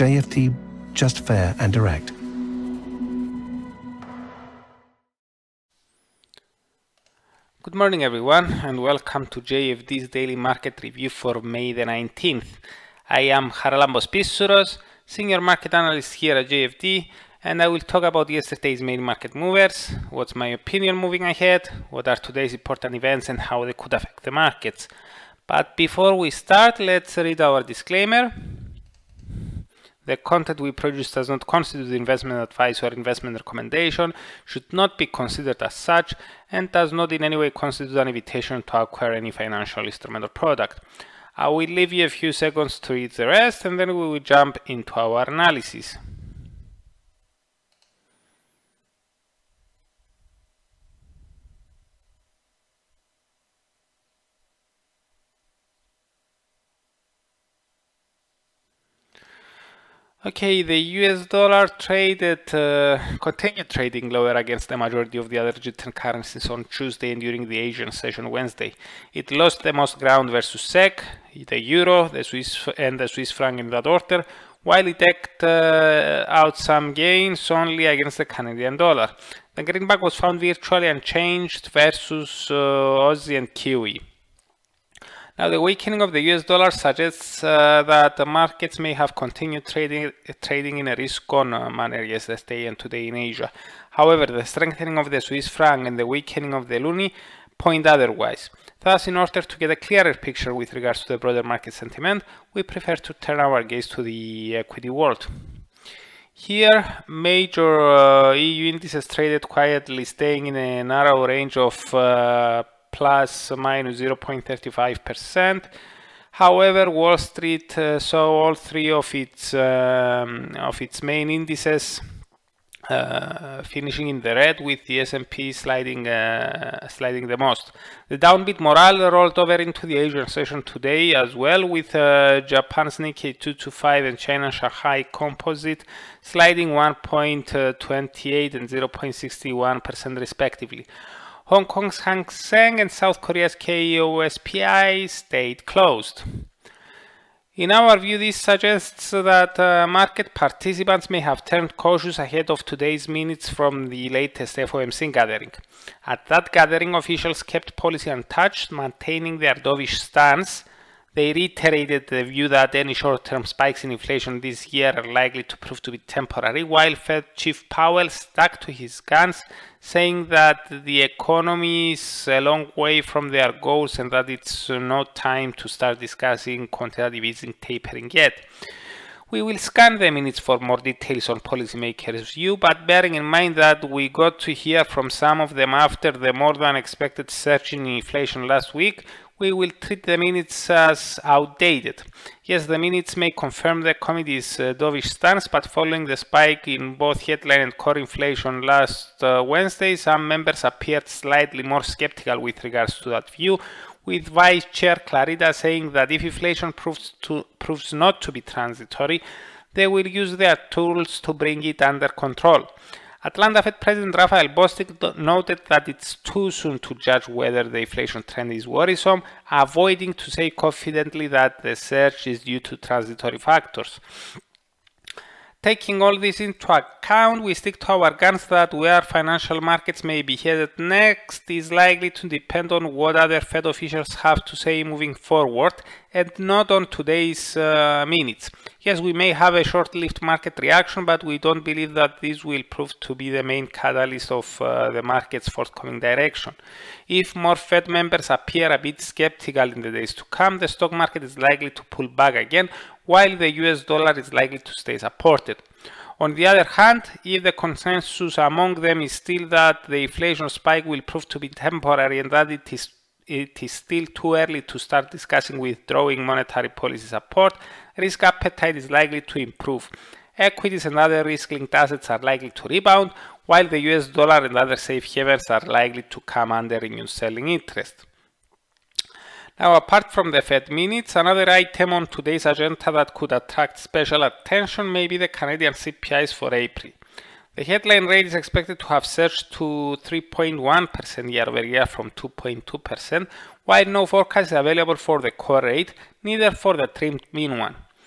JFD, just fair and direct. Good morning everyone, and welcome to JFD's daily market review for May the 19th. I am Charalambos Pissouros, senior market analyst here at JFD, and I will talk about yesterday's main market movers, what's my opinion moving ahead, what are today's important events and how they could affect the markets. But before we start, let's read our disclaimer. The content we produce does not constitute investment advice or investment recommendation, should not be considered as such, and does not in any way constitute an invitation to acquire any financial instrument or product. I will leave you a few seconds to read the rest, and then we will jump into our analysis. Okay, the US dollar continued trading lower against the majority of the other G10 currencies on Tuesday and during the Asian session Wednesday. It lost the most ground versus SEK, the Euro, the Swiss franc in that order, while it eked out some gains only against the Canadian dollar. The greenback was found virtually unchanged versus Aussie and Kiwi. Now, the weakening of the US dollar suggests that the markets may have continued trading in a risk-on manner yesterday and today in Asia. However, the strengthening of the Swiss franc and the weakening of the loonie point otherwise. Thus, in order to get a clearer picture with regards to the broader market sentiment, we prefer to turn our gaze to the equity world. Here, major EU indices traded quietly, staying in a narrow range of plus minus 0.35%. However, Wall Street saw all three of its main indices finishing in the red, with the S&P sliding the most. The downbeat morale rolled over into the Asian session today as well, with Japan's Nikkei 225 and China Shanghai Composite sliding 1.28 and 0.61% respectively. Hong Kong's Hang Seng and South Korea's KOSPI stayed closed. In our view, this suggests that market participants may have turned cautious ahead of today's minutes from the latest FOMC gathering. At that gathering, officials kept policy untouched, maintaining their dovish stance. They reiterated the view that any short-term spikes in inflation this year are likely to prove to be temporary, while Fed Chief Powell stuck to his guns, saying that the economy is a long way from their goals and that it's not time to start discussing quantitative easing tapering yet. We will scan the minutes for more details on policymakers' view, but bearing in mind that we got to hear from some of them after the more than expected surge in inflation last week, we will treat the minutes as outdated. Yes, the minutes may confirm the committee's dovish stance, but following the spike in both headline and core inflation last Wednesday, some members appeared slightly more skeptical with regards to that view, with Vice Chair Clarida saying that if inflation proves not to be transitory, they will use their tools to bring it under control. Atlanta Fed President Raphael Bostic noted that it's too soon to judge whether the inflation trend is worrisome, avoiding to say confidently that the surge is due to transitory factors. Taking all this into account, we stick to our guns that where financial markets may be headed next is likely to depend on what other Fed officials have to say moving forward, and not on today's minutes. Yes, we may have a short-lived market reaction, but we don't believe that this will prove to be the main catalyst of the market's forthcoming direction. If more Fed members appear a bit skeptical in the days to come, the stock market is likely to pull back again, while the US dollar is likely to stay supported. On the other hand, if the consensus among them is still that the inflation spike will prove to be temporary and that it is still too early to start discussing withdrawing monetary policy support, risk appetite is likely to improve. Equities and other risk-linked assets are likely to rebound, while the US dollar and other safe havens are likely to come under renewed selling interest. Now, apart from the Fed minutes, another item on today's agenda that could attract special attention may be the Canadian CPIs for April. The headline rate is expected to have surged to 3.1% year over year from 2.2%, while no forecast is available for the core rate, neither for the trimmed mean one.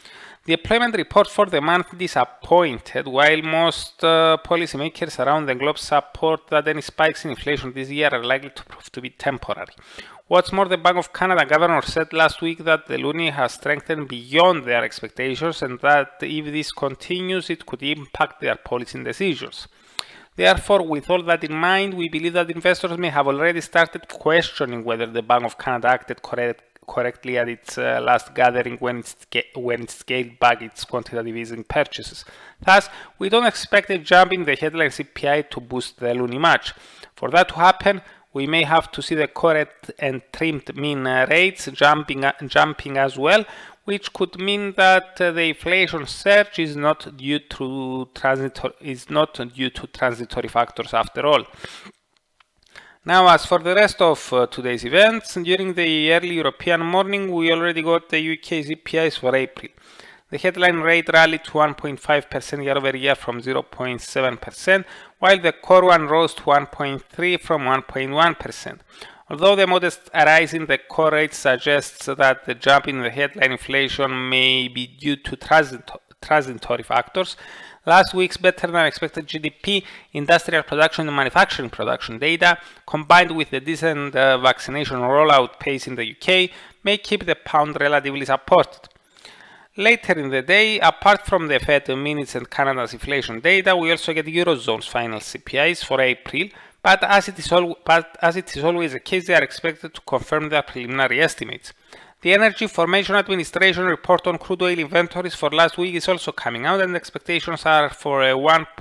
The employment report for the month disappointed, while most policymakers around the globe support that any spikes in inflation this year are likely to prove to be temporary. What's more, the Bank of Canada governor said last week that the loonie has strengthened beyond their expectations and that if this continues, it could impact their policy decisions. Therefore, with all that in mind, we believe that investors may have already started questioning whether the Bank of Canada acted correctly at its last gathering when it scaled back its quantitative easing purchases. Thus, we don't expect a jump in the headline CPI to boost the loonie much. For that to happen, we may have to see the correct and trimmed mean rates jumping as well, which could mean that the inflation surge is not due to transitory factors after all. Now, as for the rest of today's events, during the early European morning, we already got the UK CPIs for April. The headline rate rallied to 1.5% year over year from 0.7%, while the core one rose to 1.3% from 1.1%. Although the modest rise in the core rate suggests that the jump in the headline inflation may be due to transitory factors, last week's better-than-expected GDP, industrial production and manufacturing production data, combined with the decent vaccination rollout pace in the UK, may keep the pound relatively supported. Later in the day, apart from the Fed minutes and Canada's inflation data, we also get Eurozone's final CPIs for April, but as it is always the case, they are expected to confirm their preliminary estimates. The Energy Information Administration report on crude oil inventories for last week is also coming out, and expectations are for a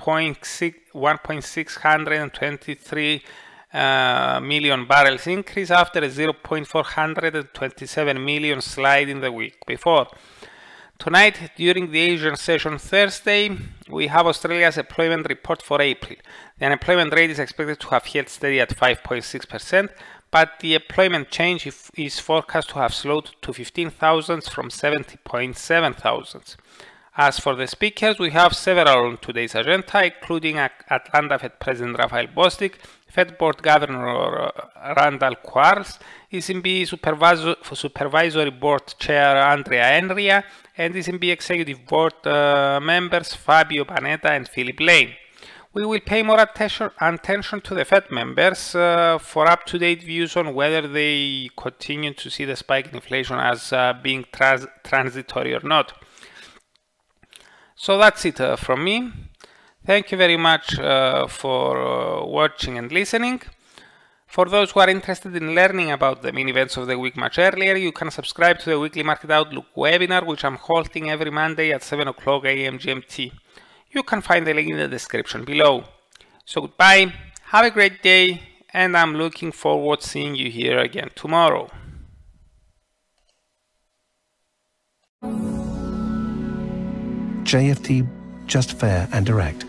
1.623 million barrels increase after a 0.427 million slide in the week before. Tonight, during the Asian session Thursday, we have Australia's employment report for April. The unemployment rate is expected to have held steady at 5.6%, but the employment change is forecast to have slowed to 15,000 from 70.7,000. As for the speakers, we have several on today's agenda, including Atlanta Fed President Raphael Bostic, Fed Board Governor Randall Quarles, ECB Supervisory Board Chair Andrea Enria, and ECB Executive Board members Fabio Panetta and Philip Lane. We will pay more attention to the Fed members for up-to-date views on whether they continue to see the spike in inflation as being transitory or not. So that's it from me. Thank you very much for watching and listening. For those who are interested in learning about the main events of the week much earlier, you can subscribe to the Weekly Market Outlook webinar, which I'm holding every Monday at 7 o'clock AM GMT. You can find the link in the description below. So goodbye, have a great day, and I'm looking forward to seeing you here again tomorrow. JFD, just fair and direct.